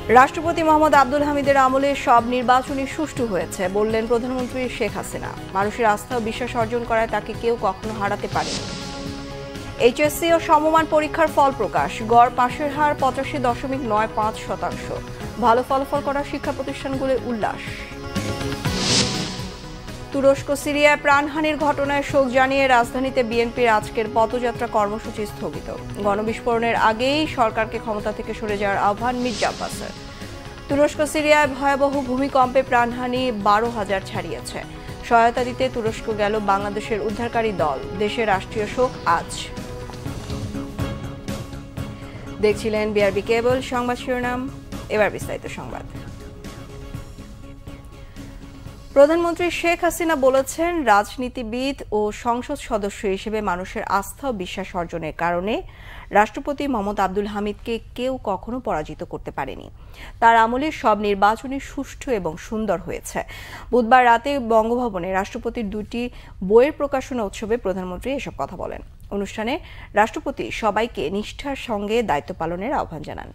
রাষ্ট্রপতি মোহাম্মদ আব্দুল হামিদের আমলে সব নির্বাচনই সুষ্ঠু হয়েছে বললেন প্রধানমন্ত্রী শেখ হাসিনা। মানুষের আস্থা ও বিশ্বাস অর্জন করায় তাকে কেউ কখনো হারাতে পারেনি। এইচএসসি ও সমমান পরীক্ষার ফল প্রকাশ। গড় পাশের হার 85.95%। ভালো ফলাফল করা শিক্ষা প্রতিষ্ঠানগুলোর উল্লাস। তুরস্ক সিরিয়ায় প্রাণহানির ঘটনায় শোক জানিয়ে রাজধানীতে বিএনপির আজকের পদযাত্রা কর্মসূচি স্থগিত। গণবিস্ফোরণের আগেই সরকারকে ক্ষমতা থেকে সরে যাওয়ার আহ্বান মির্জা আব্বাসের। তুরস্ক সিরিয়ায় ভয়াবহ ভূমিকম্পে প্রাণহানি 12,000 ছাড়িয়েছে। সহায়তা দিতে তুরস্ক গেল বাংলাদেশের উদ্ধারকারী দল। দেশে রাষ্ট্রীয় শোক আজ। দেখছিলেন বিআরবি কেবল সংবাদ শিরোনাম, এবার বিস্তারিত সংবাদ। প্রধানমন্ত্রী শেখ হাসিনা বলেছেন, রাজনীতিবিদ ও সংসদ সদস্য হিসেবে মানুষের আস্থা ও বিশ্বাস অর্জনের কারণে রাষ্ট্রপতি মোহাম্মদ আব্দুল হামিদকে কেউ কখনো পরাজিত করতে পারেনি। তার আমলে সব নির্বাচনই সুষ্ঠু এবং সুন্দর হয়েছে। বুধবার রাতে বঙ্গভবনে রাষ্ট্রপতির দুটি বইয়ের প্রকাশনা উৎসবে প্রধানমন্ত্রী এসব কথা বলেন। অনুষ্ঠানে রাষ্ট্রপতি সবাইকে নিষ্ঠার সঙ্গে দায়িত্ব পালনের আহ্বান জানান।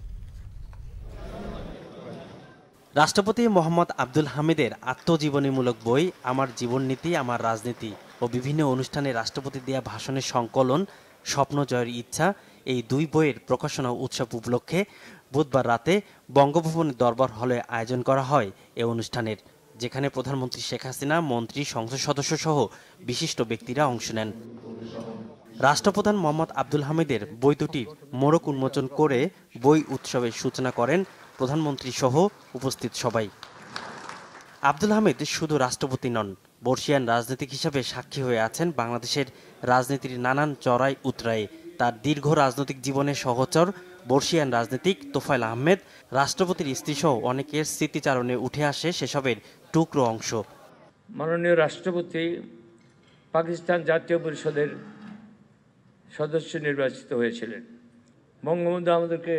রাষ্ট্রপতি মোহাম্মদ আব্দুল হামিদের আত্মজীবনীমূলক বই আমার জীবননীতি আমার রাজনীতি ও বিভিন্ন অনুষ্ঠানে রাষ্ট্রপতি দেয়া ভাষণের সংকলন স্বপ্ন জয়ের ইচ্ছা, এই দুই বইয়ের প্রকাশনা উৎসব উপলক্ষে বুধবার রাতে বঙ্গভবনের দরবার হলে আয়োজন করা হয় এ অনুষ্ঠানের, যেখানে প্রধানমন্ত্রী শেখ হাসিনা, মন্ত্রী, সংসদ সদস্য সহ বিশিষ্ট ব্যক্তিরা অংশ নেন। রাষ্ট্রপ্রধান মোহাম্মদ আব্দুল হামিদের বই দুটির মোড়ক উন্মোচন করে বই উৎসবের সূচনা করেন প্রধানমন্ত্রী সহ উপস্থিত সবাই। আব্দুল হামিদ শুধু রাষ্ট্রপতি নন, বর্ষিয়ান রাজনীতিক হিসেবে সাক্ষী হয়ে আছেন বাংলাদেশের রাজনীতির নানান চড়াই উতরায়ে। তার দীর্ঘ রাজনৈতিক জীবনের সহচর বর্ষিয়ান রাজনীতিক তোফায়েল আহমেদ, রাষ্ট্রপতির স্ত্রীসহ অনেকের স্মৃতিচারণে উঠে আসে সেসবের টুকরো অংশ। মাননীয় রাষ্ট্রপতি পাকিস্তান জাতীয় পরিষদের সদস্য নির্বাচিত হয়েছিলেন। বঙ্গবন্ধু আমাদেরকে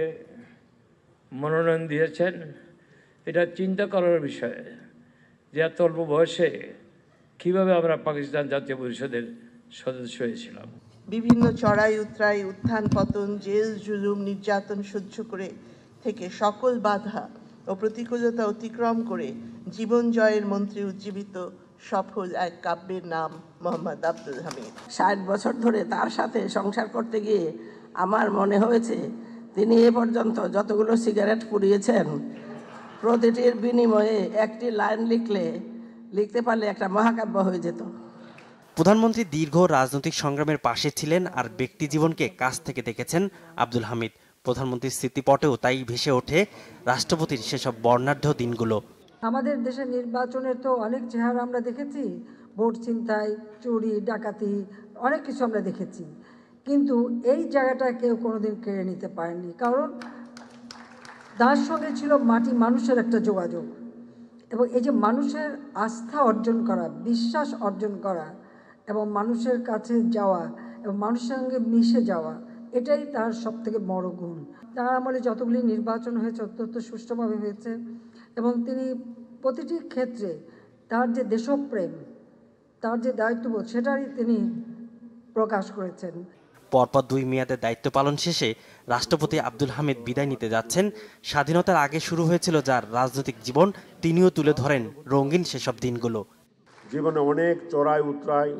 মনোনয়ন দিয়েছেন। এটা চিন্তা করার বিষয় যে এত অল্প বয়সে কীভাবে আমরা পাকিস্তান জাতীয় পরিষদের সদস্য হয়েছিলাম। বিভিন্ন চড়াই উতরাই, উত্থান পতন, জেল জুলুম, নির্যাতন সহ্য করে থেকে সকল বাধা ও প্রতিকূলতা অতিক্রম করে জীবন জয়ের মন্ত্রে উজ্জীবিত সফল এক কাব্যের নাম মোহাম্মদ আব্দুল হামিদ। 60 বছর ধরে তার সাথে সংসার করতে গিয়ে আমার মনে হয়েছে তিনি এ পর্যন্ত যতগুলো সিগারেট পুড়িয়েছেন, প্রতিটির বিনিময়ে একটি লাইন লিখতে পারলে একটা মহাকাব্য হয়ে যেত। প্রধানমন্ত্রী দীর্ঘ রাজনৈতিক সংগ্রামের পাশে ছিলেন আর ব্যক্তি জীবনকে কাছ থেকে দেখেছেন আব্দুল হামিদ। প্রধানমন্ত্রীর স্মৃতিপটেও তাই ভেসে ওঠে রাষ্ট্রপতির সেসব বর্ণাঢ্য দিনগুলো। আমাদের দেশের নির্বাচনের তো অনেক চেহারা আমরা দেখেছি, ভোট ছিনতাই, চুরি, ডাকাতি, অনেক কিছু আমরা দেখেছি, কিন্তু এই জায়গাটা কেউ কোনোদিন কেড়ে নিতে পারেনি, কারণ তার সঙ্গে ছিল মাটি মানুষের একটা যোগাযোগ। এবং এই যে মানুষের আস্থা অর্জন করা, বিশ্বাস অর্জন করা এবং মানুষের কাছে যাওয়া এবং মানুষের সঙ্গে মিশে যাওয়া, এটাই তার সবথেকে বড় গুণ। তার আমলে যতগুলি নির্বাচন হয়েছে অত্যন্ত সুষ্ঠুভাবে হয়েছে এবং তিনি প্রতিটি ক্ষেত্রে তার যে দেশপ্রেম, তার যে দায়িত্ববোধ, সেটারই তিনি প্রকাশ করেছেন। পরপর 2 মেয়াদে দায়িত্ব পালন শেষে রাষ্ট্রপতি আব্দুল হামিদ বিদায় নিতে যাচ্ছেন। স্বাধীনতার আগে শুরু হয়েছিল যার রাজনৈতিক জীবন, তিনিও তুলে ধরেন রঙিন সেসব দিনগুলো। জীবনে অনেক চড়াই উতরাই,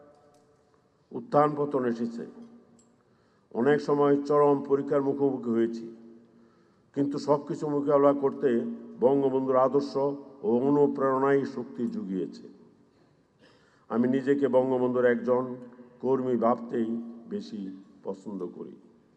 উত্থান পতন এসেছে, অনেক সময় চরম পরীক্ষার মুখোমুখি হয়েছি, কিন্তু সবকিছু মোকাবেলা করতে বঙ্গবন্ধুর আদর্শ ও অনুপ্রেরণাই শক্তি জুগিয়েছে। আমি নিজেকে বঙ্গবন্ধুর একজন কর্মী ভাবতেই বেশি পছন্দ করি।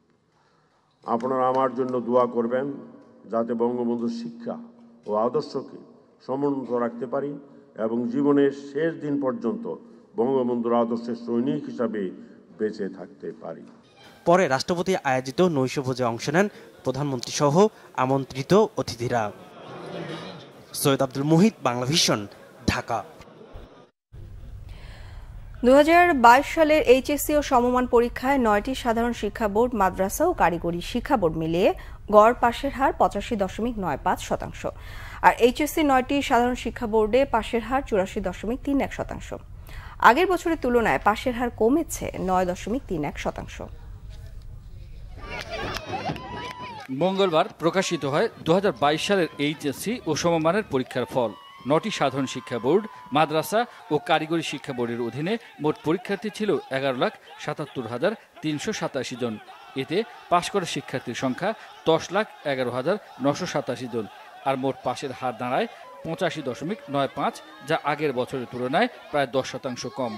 আপনারা আমার জন্য দোয়া করবেন যাতে বঙ্গবন্ধুর শিক্ষা ও আদর্শকে সমুন্নত রাখতে পারি এবং জীবনের শেষ দিন পর্যন্ত বঙ্গবন্ধুর আদর্শের সৈনিক হিসাবে বেঁচে থাকতে পারি। পরে রাষ্ট্রপতি আয়োজিত নৈশভোজে অংশ নেন প্রধানমন্ত্রী সহ আমন্ত্রিত অতিথিরা। সৈয়দ আব্দুল মুহিত, বাংলাভিশন, ঢাকা। 2022 সালের এইচএসসি ও সমমান পরীক্ষায় 9টি সাধারণ শিক্ষা বোর্ড, মাদ্রাসা ও কারিগরি শিক্ষা বোর্ড মিলিয়ে গড় পাশের হার 85.95%। আর এইচএসসি 9টি সাধারণ শিক্ষা বোর্ডে পাশের হার 84.31%। আগের বছরের তুলনায় পাশের হার কমেছে 9.31%। মঙ্গলবার প্রকাশিত হয় 2022 সালের এইচএসসি ও সমমানের পরীক্ষার ফল। 9টি সাধারণ শিক্ষা বোর্ড, মাদ্রাসা ও কারিগরি শিক্ষা বোর্ডের অধীনে মোট পরীক্ষার্থী ছিল 11,77,387 জন। এতে পাশ করা শিক্ষার্থীর সংখ্যা 10,11,987 জন। আর মোট পাশের হার দাঁড়ায় 85.95, যা আগের বছরের তুলনায় প্রায় 10% কম।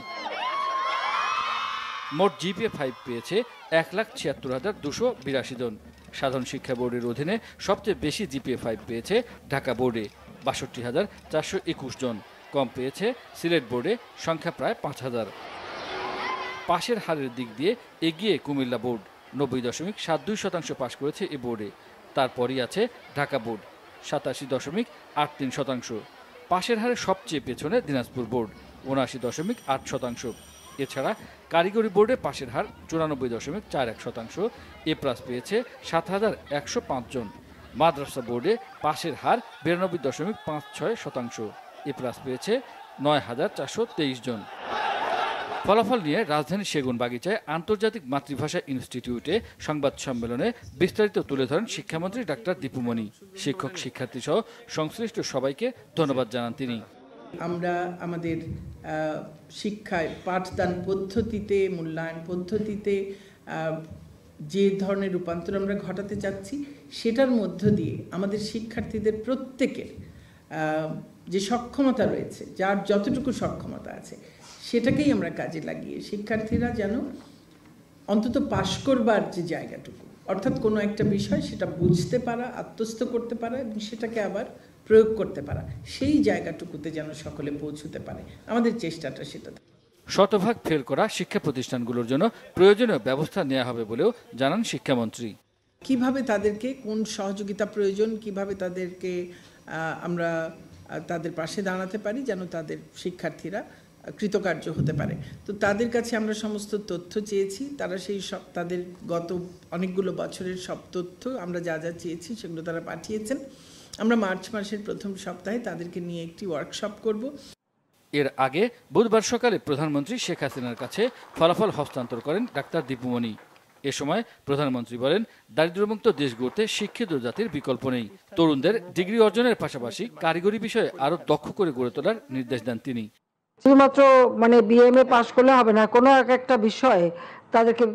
মোট জিপিএ 5 পেয়েছে 1,76,282 জন। সাধারণ শিক্ষা বোর্ডের অধীনে সবচেয়ে বেশি জিপিএ 5 পেয়েছে ঢাকা বোর্ডে 62,421 জন। কম পেয়েছে সিলেট বোর্ডে, সংখ্যা প্রায় 5,000। পাশের হারের দিক দিয়ে এগিয়ে কুমিল্লা বোর্ড, 90.72% পাশ করেছে এ বোর্ডে। তারপরই আছে ঢাকা বোর্ড, 87.83%। পাশের হারে সবচেয়ে পেছনে দিনাজপুর বোর্ড, 79.8%। এছাড়া কারিগরি বোর্ডে পাশের হার 94.41%। এ প্লাস পেয়েছে 7,105 জন। মাদ্রাসা বোর্ডে পাশের হার 92.56%। এ প্লাস পেয়েছে 9,423 জন। ফলাফল নিয়ে রাজধানীর সেগুনবাগিচায় আন্তর্জাতিক মাতৃভাষা ইনস্টিটিউটে সংবাদ সম্মেলনে বিস্তারিত তুলে ধরেন শিক্ষামন্ত্রী ডাক্তার দীপুমণি। শিক্ষক, শিক্ষার্থী সহ সংশ্লিষ্ট সবাইকে ধন্যবাদ জানান তিনি। আমরা আমাদের শিক্ষায় পাঠদান পদ্ধতিতে, মূল্যায়ন পদ্ধতিতে যে ধরনের রূপান্তর আমরা ঘটাতে চাচ্ছি, সেটার মধ্য দিয়ে আমাদের শিক্ষার্থীদের প্রত্যেকের যে সক্ষমতা রয়েছে, যার যতটুকু সক্ষমতা আছে, সেটাকেই আমরা কাজে লাগিয়ে শিক্ষার্থীরা যেন অন্তত পাশ করবার যে জায়গাটুকু, অর্থাৎ কোনো একটা বিষয় সেটা বুঝতে পারা, আত্মস্থ করতে পারা এবং সেটাকে আবার প্রয়োগ করতে পারা, সেই জায়গাটুকুতে যেন সকলে পৌঁছতে পারে। আমাদের চেষ্টাটা সেটা। শতভাগ ফেল করা শিক্ষা প্রতিষ্ঠানগুলোর জন্য প্রয়োজনীয় ব্যবস্থা নেওয়া হবে বলেও জানান শিক্ষামন্ত্রী। কিভাবে তাদেরকে কোন সহযোগিতা প্রয়োজন, কিভাবে তাদেরকে আমরা তাদের পাশে দাঁড়াতে পারি যেন তাদের শিক্ষার্থীরা কৃতকার্য হতে পারে। তো তাদের কাছে আমরা সমস্ত তথ্য চেয়েছি। তারা সেই সব তাদের গত অনেকগুলো বছরের সব তথ্য আমরা যা যা চেয়েছি সেগুলো তারা পাঠিয়েছেন। আমরা মার্চ মাসের প্রথম সপ্তাহে তাদেরকে নিয়ে একটি ওয়ার্কশপ করব। এর আগে বুধবার সকালে প্রধানমন্ত্রী শেখ হাসিনার কাছে ফলাফল হস্তান্তর করেন ডাক্তার দীপুমণি। এ সময় প্রধানমন্ত্রী বলেন, দারিদ্র্যমুক্ত দেশ গড়তে শিক্ষিত জাতির বিকল্প নেই। তরুণদের ডিগ্রি অর্জনের পাশাপাশি কারিগরি বিষয়ে আরও দক্ষ করে গড়ে তোলার নির্দেশ দেন তিনি। শুধুমাত্র বিএমএ পাশ করলে হবে না, কোনো একটা বিষয়ে তাদেরকে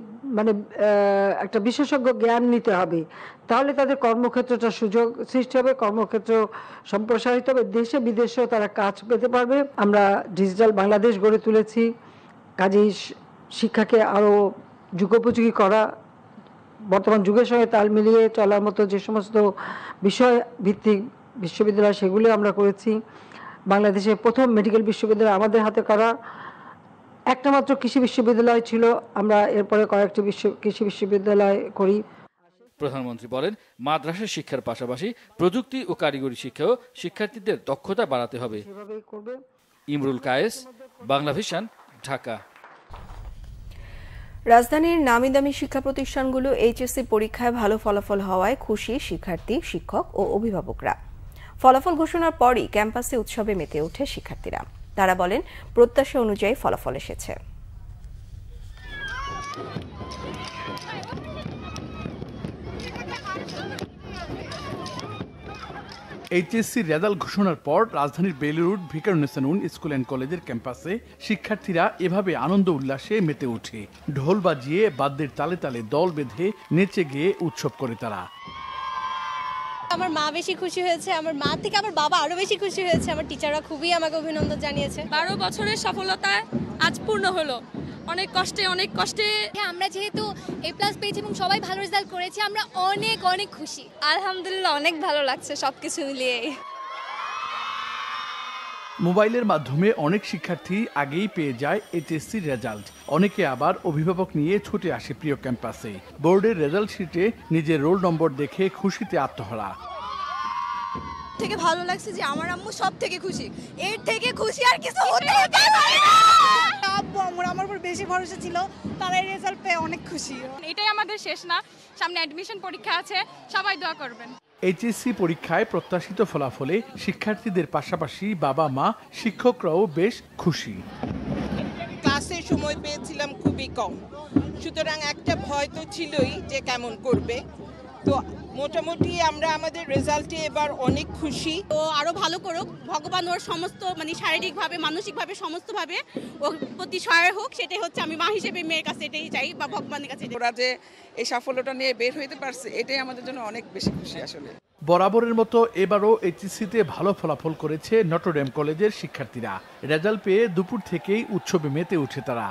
একটা বিশেষজ্ঞ জ্ঞান নিতে হবে। তাহলে তাদের কর্মক্ষেত্রটা সুযোগ সৃষ্টি হবে, কর্মক্ষেত্র সম্প্রসারিত হবে, দেশে বিদেশেও তারা কাজ পেতে পারবে। আমরা ডিজিটাল বাংলাদেশ গড়ে তুলেছি। কাজেই শিক্ষাকে আরও যুগোপযোগী করা, বর্তমান যুগের সঙ্গে তাল মিলিয়ে চলার মতো যে সমস্ত বিষয় ভিত্তিক বিশ্ববিদ্যালয়, সেগুলো আমরা করেছি। বাংলাদেশের প্রথম মেডিকেল বিশ্ববিদ্যালয় আমাদের হাতে করা। একটা মাত্র কৃষি বিশ্ববিদ্যালয় ছিল, আমরা এরপরে কয়েকটি কৃষি বিশ্ববিদ্যালয় করি। প্রধানমন্ত্রী বলেন, মাদ্রাসা শিক্ষার পাশাপাশি প্রযুক্তি ও কারিগরি শিক্ষাও শিক্ষার্থীদের দক্ষতা বাড়াতে হবে। ইমরুল কায়েস, বাংলাভিশন, ঢাকা। রাজধানীর নামিদামি শিক্ষা প্রতিষ্ঠানগুলো এইচএসসি পরীক্ষায় ভালো ফলাফল হওয়ায় খুশি শিক্ষার্থী, শিক্ষক ও অভিভাবকরা। ফলাফল ঘোষণার পরই ক্যাম্পাসে উৎসবে মেতে ওঠে শিক্ষার্থীরা। তারা বলেন, প্রত্যাশা অনুযায়ী ফলাফল এসেছে। এইচএসসি রেজাল্ট ঘোষণার পর রাজধানীর বেলুর ভিকারুন্নেসানুন স্কুল অ্যান্ড কলেজের ক্যাম্পাসে শিক্ষার্থীরা এভাবে আনন্দ উল্লাসে মেতে ওঠে। ঢোল বাজিয়ে, বাদ্যের তালে তালে দল বেঁধে নেচে গিয়ে উৎসব করে তারা। আমার মা বেশি খুশি হয়েছে, আমার মা থেকে আমার বাবা আরো বেশি খুশি হয়েছে। আমার টিচাররা খুবই আমাকে অভিনন্দন জানিয়েছে। 12 বছরের সফলতা আজ পূর্ণ হলো। অনেক কষ্টে আমরা যেহেতু এ+ পেয়েছি এবং সবাই ভালো রেজাল্ট করেছি, আমরা অনেক অনেক খুশি। আলহামদুলিল্লাহ, অনেক ভালো লাগছে সবকিছু মিলিয়ে। মোবাইলের মাধ্যমে অনেক শিক্ষার্থী আগেই পেয়ে যায় এইচএসসির রেজাল্ট। অনেকে আবার অভিভাবক নিয়ে ছুটে আসে প্রিয় ক্যাম্পাসে। বোর্ডের রেজাল্ট শিটে নিজের রোল নম্বর দেখে খুশিতে আত্মহারা। থেকে ভালো লাগছে যে আমার আম্মু সব থেকে খুশি, এর থেকে খুশি আর কিছু হতে পারে না। আব্বু আমার উপর বেশি ভরসা ছিল, তারা এই রেজাল্ট পেয়ে অনেক খুশি। এটাই আমাদের শেষ না, সামনে অ্যাডমিশন পরীক্ষা আছে, সবাই দোয়া করবেন। এইচএসসি পরীক্ষায় প্রত্যাশিত ফলাফলে শিক্ষার্থীদের পাশাপাশি বাবা মা, শিক্ষকরাও বেশ খুশি। ক্লাসে সময় পেয়েছিলাম খুবই কম, সুতরাং একটা ভয় তো ছিলই যে কেমন করবে। তো মোটামুটি আমরা আমাদের রেজাল্টে এবার অনেক খুশি। ও আরো ভালো করুক, ভগবান ওর সমস্ত মানে শারীরিকভাবে মানসিকভাবে সমস্তভাবে ওর প্রতি সহায় হোক, সেটাই হচ্ছে আমি মা হিসেবে মেয়ের কাছে এটাই চাই বা ভগবানের কাছে। ওরা যে এই সাফল্যটা নিয়ে বের হইতে পারছে এটাই আমাদের জন্য অনেক বেশি খুশি। আসলে বরাবরের মতো এবারও এইচএসসিতে ভালো ফলাফল করেছে নটরডেম কলেজের শিক্ষার্থীরা। রেজাল্ট পেয়ে দুপুর থেকেই উৎসবে মেতে উঠে তারা।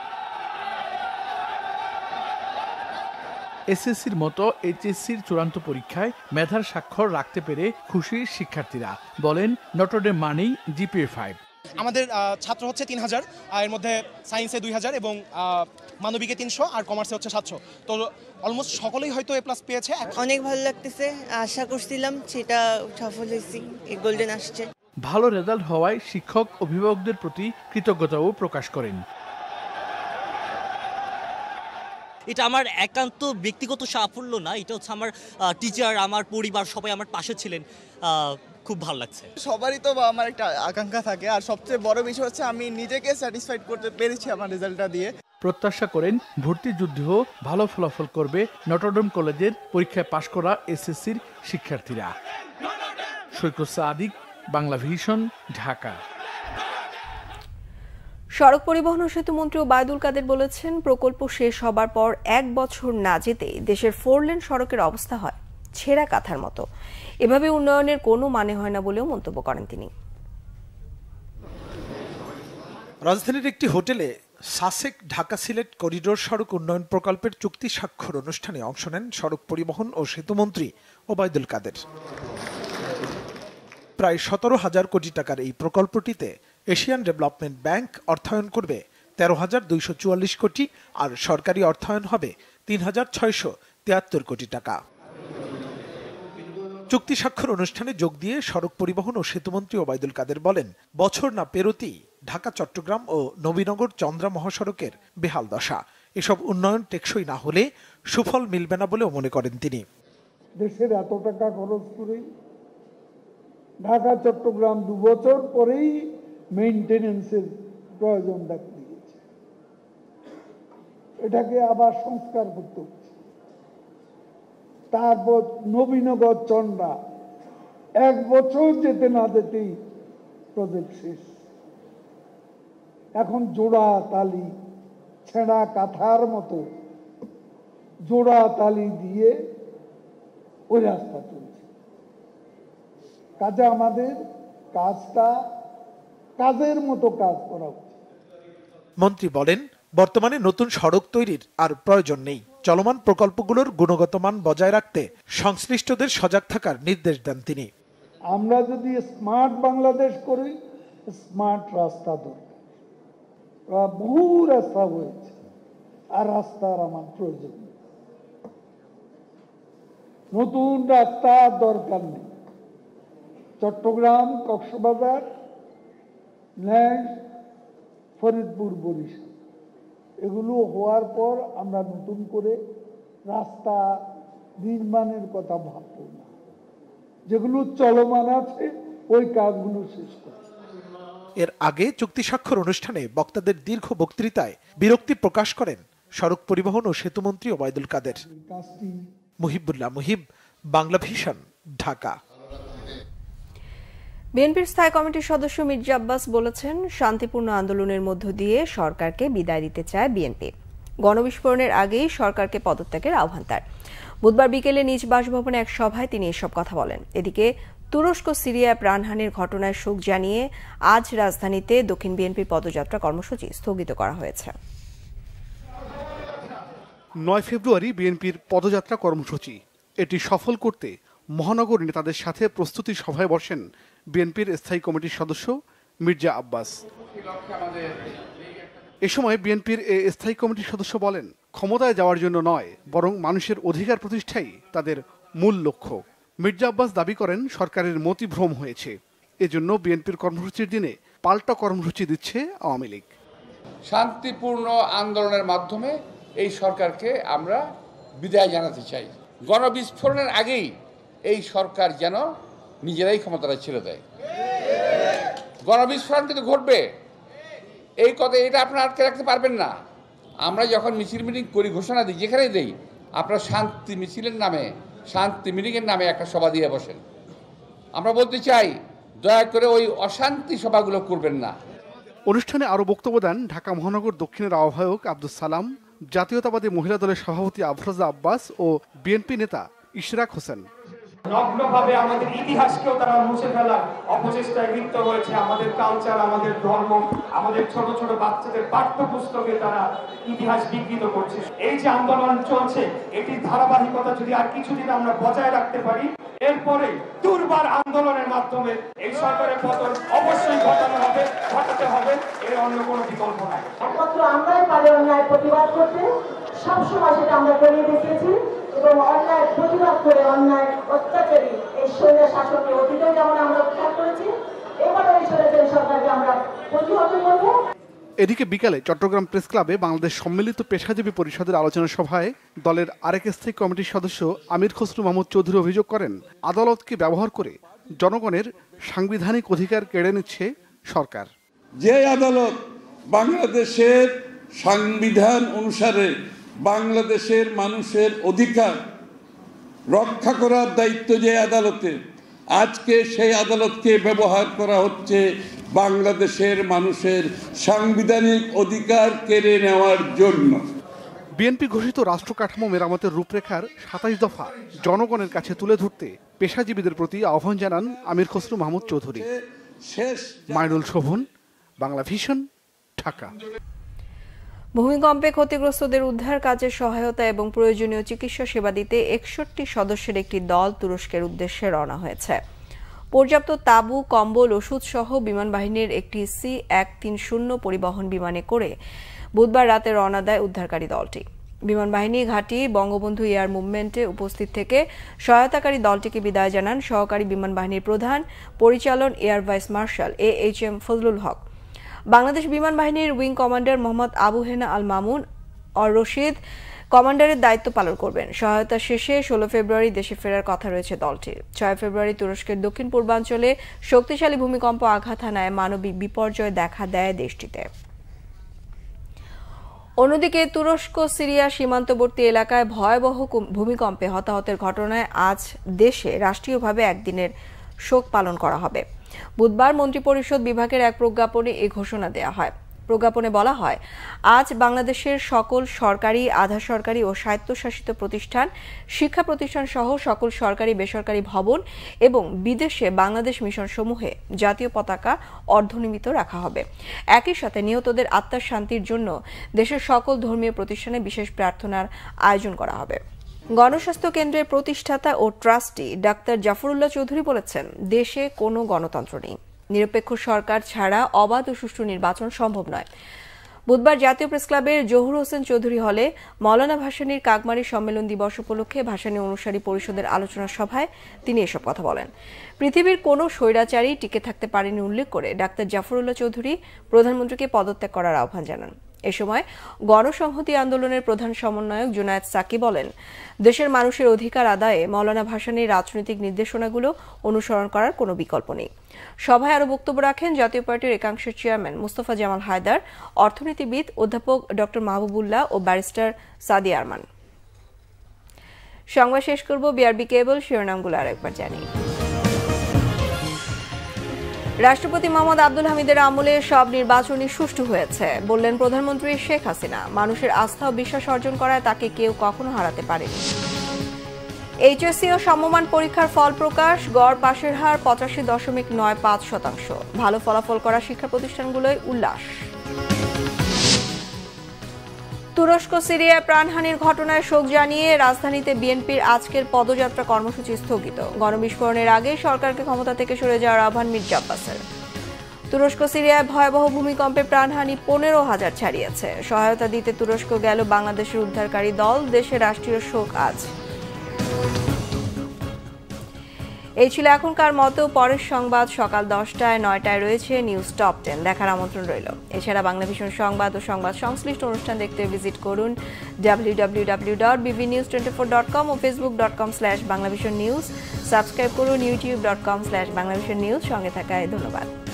এসএসসির মতো এইচএসসির চূড়ান্ত পরীক্ষায় মেধার স্বাক্ষর রাখতে পেরে খুশি শিক্ষার্থীরা। বলেন নটরডেম মানেই জিপিএ 5। আমাদের ছাত্র হচ্ছে 3000, এর মধ্যে সায়েন্সে 2000 এবং মানবিকে 300 আর কমার্সে হচ্ছে 700। তো অলমোস্ট সকলেই হয়তো এ প্লাস পেয়েছে। অনেক ভালো লাগতেছে, আশা করছিলাম সেটা সফল হয়েছি, গোল্ডেন আসছে। ভালো রেজাল্ট হওয়ায় শিক্ষক অভিভাবকদের প্রতি কৃতজ্ঞতাও প্রকাশ করেন। এটা আমার একান্ত ব্যক্তিগত সাফল্য না, এটা হচ্ছে আমার টিচার, আমার পরিবার সবাই আমার পাশে ছিলেন। খুব ভালো লাগছে। সবারই তো আমার একটা আকাঙ্ক্ষা থাকে, আর সবচেয়ে বড় বিষয় হচ্ছে আমি নিজেকে স্যাটিসফাইড করতে পেরেছি আমার রেজাল্টটা দিয়ে। প্রত্যাশা করেন ভর্তি যুদ্ধেও ভালো ফলাফল করবে নটরডেম কলেজের পরীক্ষায় পাশ করা এসএসসির শিক্ষার্থীরা। সৈকত সাদিক, বাংলাভিশন, ঢাকা। সড়ক পরিবহন ও সেতুমন্ত্রী ওবায়দুল কাদের বলেছেন, প্রকল্প শেষ হবার পর 1 বছর না যেতেই দেশের 4 লেন সড়কের অবস্থা হয় ছেঁড়া কাঁথার মতো। এভাবে উন্নয়নের কোনো মানে হয় না বলেও মন্তব্য করেন তিনি। রাজধানীর একটি হোটেলে সাসেক ঢাকা সিলেট করিডোর সড়ক উন্নয়ন প্রকল্পের চুক্তি স্বাক্ষর অনুষ্ঠানে অংশ নেন সড়ক পরিবহন ও সেতুমন্ত্রী ওবায়দুল কাদের। প্রায় 17,000 কোটি টাকার এই প্রকল্পটিতে এশিয়ান ডেভেলপমেন্ট ব্যাংক অর্থায়ন করবে 13,244 কোটি, আর সরকারি অর্থায়ন হবে 3,673 কোটি টাকা। চুক্তি স্বাক্ষর অনুষ্ঠানে যোগ দিয়ে সড়ক পরিবহন ও সেতুমন্ত্রী ওবায়দুল কাদের বলেন, বছর না পেরোতেই ঢাকা চট্টগ্রাম ও নবীনগর চন্দ্রা মহাসড়কের বেহাল দশা। এসব উন্নয়ন টেকসই না হলে সুফল মিলবে না বলেও মনে করেন তিনি। দেশের এত টাকা খরচ করে ঢাকা চট্টগ্রাম 2 বছর পরেই মেইনটেনেন্সের প্রয়োজন দেখা দিয়েছে। এটাকে আবার সংস্কার করতে হচ্ছে। তারপর নবীনগর চন্দ্রা 1 বছর যেতে না যেতেই প্রজেক্ট শেষ। এখন জোড়া তালি, ছেঁড়া কাঁথার মতো জোড়া তালি দিয়ে ওই রাস্তা চলছে। কাজে আমাদের কাজটা কাজের মতো কাজ করা উচিত। মন্ত্রী বলেন, বর্তমানে নতুন সড়ক তৈরির আর প্রয়োজন নেই। চলমান প্রকল্পগুলোর গুণগত মান বজায় রাখতে সংশ্লিষ্টদের সজাগ থাকার নির্দেশ দেন তিনি। আমরা যদি স্মার্ট বাংলাদেশ করি, স্মার্ট রাস্তা দরকার। বহু রাস্তা হয়েছে, আর রাস্তার আমার প্রয়োজন নেই। নতুন রাস্তা দরকার নেই। চট্টগ্রাম, কক্সবাজার, ন্যাস, ফরিদপুর, বরিশাল এগুলো হওয়ার পর আমরা নতুন করে রাস্তা নির্মাণের কথা ভাবব না। যেগুলো চলমান আছে ওই কাজগুলো শেষ করা। এর আগে চুক্তি স্বাক্ষর অনুষ্ঠানে বক্তাদের দীর্ঘ বক্তৃতায় বিরক্তি প্রকাশ করেন সড়ক পরিবহন ও সেতুমন্ত্রী ওবায়দুল কাদের। মুহিবুল্লাহ মুহিব, বাংলাভিশন, ঢাকা। বিএনপির স্থায়ী কমিটির সদস্য মির্জা আব্বাস বলেছেন, শান্তিপূর্ণ আন্দোলনের মধ্য দিয়ে সরকারকে বিদায় দিতে চায় বিএনপি। গণবিস্ফোরণের আগেই সরকারকে পদত্যাগের আহ্বান তার। বুধবার বিকেলে নিজ বাসভবনে এক সভায় তিনি এসব কথা বলেন। এদিকে তুরস্ক সিরিয়ায় প্রাণহানির ঘটনায় শোক জানিয়ে আজ রাজধানীতে দক্ষিণ বিএনপির পদযাত্রা কর্মসূচি স্থগিত করা হয়েছে। 9 ফেব্রুয়ারি বিএনপির পদযাত্রা কর্মসূচি। এটি সফল করতে মহানগর নেতাদের সাথে প্রস্তুতি সভায় বসেন বিএনপির স্থায়ী কমিটির সদস্য মির্জা আব্বাস। এ সময় বিএনপির স্থায়ী কমিটির সদস্য বলেন, ক্ষমতায় যাওয়ার জন্য নয়, বরং মানুষের অধিকার প্রতিষ্ঠাই তাদের মূল লক্ষ্য। মির্জা আব্বাস দাবি করেন, সরকারের মতিভ্রম হয়েছে, এজন্য বিএনপির কর্মসূচির দিনে পাল্টা কর্মসূচি দিচ্ছে আওয়ামী লীগ। শান্তিপূর্ণ আন্দোলনের মাধ্যমে এই সরকারকে আমরা বিদায় জানাতে চাই। গণবিস্ফোরণের আগেই এই সরকার যেন নিজেরাই ক্ষমতাটা ছেড়ে দেয়। গণবিস্ফোরণ কিন্তু ঘটবে, এই কথা, এটা আপনারা আটকে রাখতে পারবেন না। আমরা যখন মিছিল মিটিং করি, ঘোষণা দিই, যেখানেই দেই, আপনারা শান্তি মিছিলের নামে শান্তি মিটিংয়ের নামে একটা সভা দিয়ে বসেন। আমরা বলতে চাই, দয়া করে ওই অশান্তি সভাগুলো করবেন না। অনুষ্ঠানে আরও বক্তব্য দেন ঢাকা মহানগর দক্ষিণের আহ্বায়ক আব্দুল সালাম, জাতীয়তাবাদী মহিলা দলের সভাপতি আফরোজা আব্বাস ও বিএনপি নেতা ইশরাক হোসেন। নগ্নভাবে আমাদের ইতিহাসকেও তারা মুছে ফেলার অপচেষ্টায় লিপ্ত হয়েছে। আমাদের কালচার, আমাদের ধর্ম, আমাদের ছোট ছোট বাচ্চাদের পাঠ্যপুস্তকে তারা ইতিহাস বিকৃত করছে। এই যে আন্দোলন চলছে, এটির ধারাবাহিকতা যদি আর কিছুদিন আমরা বজায় রাখতে পারি, এরপরে দুর্বার আন্দোলনের মাধ্যমে এই সরকারের পতন অবশ্যই ঘটাতে হবে, এর অন্য কোনো বিকল্প নাই। একমাত্র আমরাই পারি অন্যায় প্রতিবাদ করতে, সবসময় সেটা আমরা করিয়ে দেখিয়েছি এবং অন্যায় প্রতিবাদ করে অন্যায় অত্যাচারী এই স্বৈর শাসনকে অতীতেও যেমন আমরা উৎখাত করেছি, এবারও এই স্বৈরাচারী সরকারকে আমরা প্রতিহত করব। এদিকে বিকালে চট্টগ্রাম প্রেস ক্লাবে বাংলাদেশ সম্মিলিত পেশাজীবী পরিষদের আলোচনা সভায় দলের আরেক স্থায়ী কমিটির সদস্য আমির খসরু মাহমুদ চৌধুরী অভিযোগ করেন, আদালতকে ব্যবহার করে জনগণের সাংবিধানিক অধিকার কেড়ে নিচ্ছে সরকার। যে আদালত বাংলাদেশের সংবিধান অনুসারে বাংলাদেশের মানুষের অধিকার রক্ষা করার দায়িত্ব যে আদালতের, আজকে সেই আদালতকে ব্যবহার করা হচ্ছে বাংলাদেশের মানুষের সাংবিধানিক অধিকার কেড়ে নেওয়ার জন্য। বিএনপি ঘোষিত রাষ্ট্র কাঠামো মেরামতের রূপরেখার ২৭ দফা জনগণের কাছে তুলে ধরতে পেশাজীবীদের প্রতি আহ্বান জানান আমির খসরু মাহমুদ চৌধুরী। মাইনুল শোভন, বাংলাভিশন, ঢাকা। ভূমিকম্পে ক্ষতিগ্রস্তদের উদ্ধার কাজে সহায়তা এবং প্রয়োজনীয় চিকিৎসা সেবা দিতে ৬১ সদস্যের একটি দল তুরস্কের উদ্দেশ্যে রওনা হয়েছে। পর্যাপ্ত তাঁবু, কম্বল, ওষুধ সহ বিমান বাহিনীর একটি C-130 পরিবহন বিমানে করে বুধবার রাতে রওনা দেয় উদ্ধারকারী দলটি। বিমান বাহিনী ঘাঁটি বঙ্গবন্ধু এয়ার মুভমেন্টে উপস্থিত থেকে সহায়তাকারী দলটিকে বিদায় জানান সহকারী বিমান বাহিনীর প্রধান পরিচালন air vice marshal AHM Fazlul Haque. Bangladesh বিমান বাহিনীর উইং কমান্ডার মোহাম্মদ আবু হেনা আল মামুন অর রশিদ কমান্ডারের দায়িত্ব পালন করবেন। সহায়তা শেষে 16 ফেব্রুয়ারি দেশে ফেরার কথা রয়েছে দলটির। 6 ফেব্রুয়ারি তুরস্কের দক্ষিণ পূর্বাঞ্চলে শক্তিশালী ভূমিকম্প আঘাত হানায় মানবিক বিপর্যয় দেখা দেয় দেশটিতে। অন্যদিকে তুরস্ক সিরিয়া সীমান্তবর্তী এলাকায় ভয়াবহ ভূমিকম্পে হতাহতের ঘটনায় আজ দেশে রাষ্ট্রীয়ভাবে একদিনের শোক পালন করা হবে। বুধবার মন্ত্রিপরিষদ বিভাগের এক প্রজ্ঞাপনে এই ঘোষণা দেওয়া হয়। প্রজ্ঞাপনে বলা হয়, আজ বাংলাদেশের সকল সরকারি, আধা সরকারি ও স্বায়ত্তশাসিত প্রতিষ্ঠান, শিক্ষা প্রতিষ্ঠান সহ সকল সরকারি বেসরকারি ভবন এবং বিদেশে বাংলাদেশ মিশন সমূহে জাতীয় পতাকা অর্ধনিমিত রাখা হবে। একই সাথে নিহতদের আত্মার শান্তির জন্য দেশের সকল ধর্মীয় প্রতিষ্ঠানে বিশেষ প্রার্থনার আয়োজন করা হবে। গণস্বাস্থ্য কেন্দ্রের প্রতিষ্ঠাতা ও ট্রাস্টি ডাক্তার জাফরুল্লাহ চৌধুরী বলেছেন, দেশে কোনো গণতন্ত্র নেই। নিরপেক্ষ সরকার ছাড়া অবাধ ও সুষ্ঠু নির্বাচন সম্ভব নয়। বুধবার জাতীয় প্রেস ক্লাবের জহুর হোসেন চৌধুরী হলে মওলানা ভাসানীর কাকমারি সম্মেলন দিবস উপলক্ষে ভাসানী অনুসারী পরিষদের আলোচনা সভায় তিনি এসব কথা বলেন। পৃথিবীর কোনো স্বৈরাচারী টিকে থাকতে পারেনি উল্লেখ করে ডাক্তার জাফরুল্লাহ চৌধুরী প্রধানমন্ত্রীকে পদত্যাগ করার আহ্বান জানান। এ সময় গণসংহতি আন্দোলনের প্রধান সমন্বয়ক জুনায়েদ সাকি বলেন, দেশের মানুষের অধিকার আদায়ে মওলানা ভাসানীর রাজনৈতিক নির্দেশনাগুলো অনুসরণ করার কোনো বিকল্প নেই। সভায় আরও বক্তব্য রাখেন জাতীয় পার্টির একাংশের চেয়ারম্যান মুস্তফা জামাল হায়দার, অর্থনীতিবিদ অধ্যাপক ডক্টর মাহবুবুল্লাহ ও ব্যারিস্টার সাদি আরমান। সংবাদ শেষ করব বিআরবি কেবল শিরোনামগুলো আরেকবার জানি। রাষ্ট্রপতি মোহাম্মদ আব্দুল হামিদের আমলে সব নির্বাচনই সুষ্ঠু হয়েছে বললেন প্রধানমন্ত্রী শেখ হাসিনা। মানুষের আস্থা ও বিশ্বাস অর্জন করায় তাকে কেউ কখনো হারাতে পারেনি। এইচএসসি ও সমমান পরীক্ষার ফল প্রকাশ, গড় পাশের হার 85.95%। ভালো ফলাফল করা শিক্ষা প্রতিষ্ঠানগুলোয় উল্লাস। তুরস্ক সিরিয়ায় প্রাণহানির ঘটনায় শোক জানিয়ে রাজধানীতে বিএনপির আজকের পদযাত্রা কর্মসূচি স্থগিত। গণবিস্ফোরণের আগে সরকারকে ক্ষমতা থেকে সরে যাওয়ার আহ্বান মির্জা আব্বাসের। তুরস্ক সিরিয়ায় ভয়াবহ ভূমিকম্পে প্রাণহানি 15,000 ছাড়িয়েছে। সহায়তা দিতে তুরস্ক গেল বাংলাদেশের উদ্ধারকারী দল। দেশে রাষ্ট্রীয় শোক আজ। এই ছিল এখনকার মতো। পরের সংবাদ সকাল 10টায়, 9টায় রয়েছে নিউজ টপ 10 দেখার আমন্ত্রণ রইল। এছাড়া বাংলাভিশন সংবাদ ও সংবাদ সংশ্লিষ্ট অনুষ্ঠান দেখতে ভিজিট করুন www.bbnews24.com ও facebook.com/banglavisionnews। সাবস্ক্রাইব করুন youtube.com/banglavisionnews। সঙ্গে থাকায় ধন্যবাদ।